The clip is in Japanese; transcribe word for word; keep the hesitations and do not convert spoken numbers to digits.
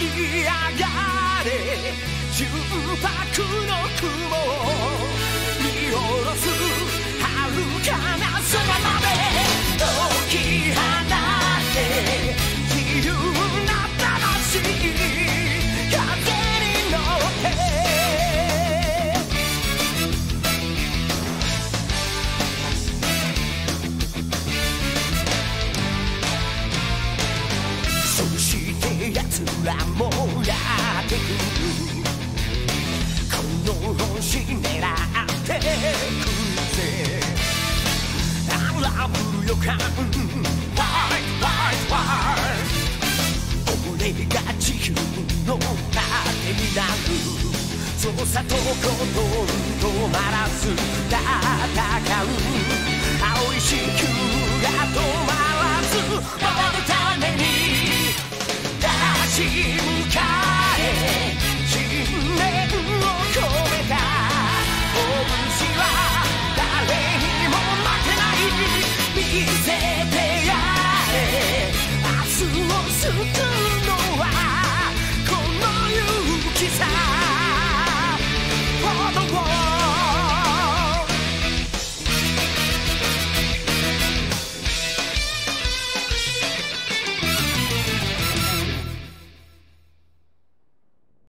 い上がれ純白の雲を見下ろす遥かな空まで解き放って自由な魂風に乗ってそして奴らもやってくるこの星狙ってくるぜ荒ぶる予感 Fight, fight, fight 俺が地球の盾になる操作とことん止まらず戦う青い地球が止まらず